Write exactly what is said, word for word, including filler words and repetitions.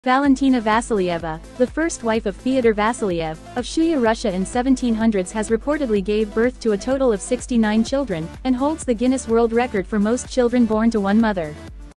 Valentina Vassilyeva, the first wife of Feodor Vassilyev, of Shuya Russia in seventeen hundreds, has reportedly gave birth to a total of sixty-nine children, and holds the Guinness World Record for most children born to one mother.